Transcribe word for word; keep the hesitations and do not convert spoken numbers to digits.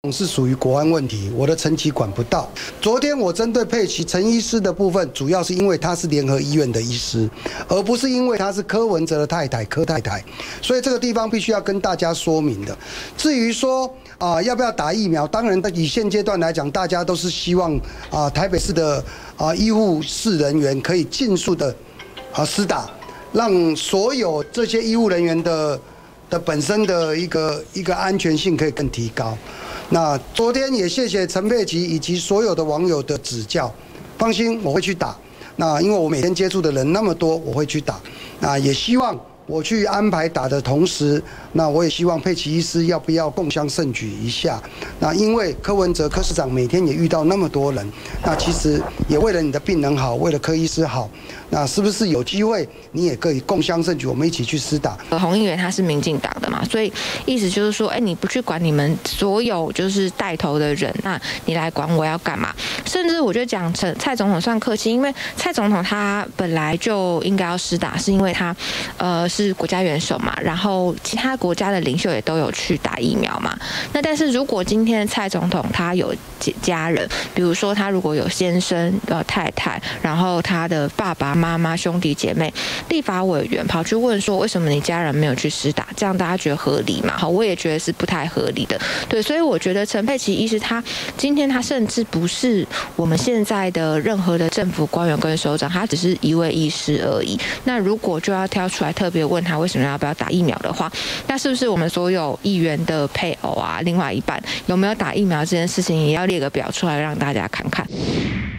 是属于国安问题，我的陈其管不到。昨天我针对佩奇陈医师的部分，主要是因为他是联合医院的医师，而不是因为他是柯文哲的太太柯太太，所以这个地方必须要跟大家说明的。至于说啊、呃、要不要打疫苗，当然以现阶段来讲，大家都是希望啊、呃、台北市的啊、呃、医护室人员可以尽速的啊施打，让所有这些医护人员的的本身的一个一个安全性可以更提高。那昨天也谢谢陈佩琪以及所有的网友的指教，放心，我会去打。那因为我每天接触的人那么多，我会去打。那也希望我去安排打的同时，那我也希望佩奇医师要不要共襄盛举一下？那因为柯文哲柯市长每天也遇到那么多人，那其实也为了你的病人好，为了柯医师好，那是不是有机会你也可以共襄盛举，我们一起去施打？ 洪议员他是民进党的嘛，所以意思就是说，哎，你不去管你们所有就是带头的人，那你来管我要干嘛？甚至我就讲陈蔡总统算客气，因为蔡总统他本来就应该要施打，是因为他呃是国家元首嘛，然后其他国家的领袖也都有去打疫苗嘛。那但是如果今天蔡总统他有家人，比如说他如果有先生、呃太太，然后他的爸爸妈妈、兄弟姐妹，立法委员跑去问说，为什么你家人没有去施打？这样大家觉得合理吗？好，我也觉得是不太合理的。对，所以我觉得陈佩琪医师他今天他甚至不是我们现在的任何的政府官员跟首长，他只是一位医师而已。那如果就要挑出来特别问他为什么要不要打疫苗的话，那是不是我们所有议员的配偶啊，另外一半有没有打疫苗这件事情，也要列个表出来让大家看看？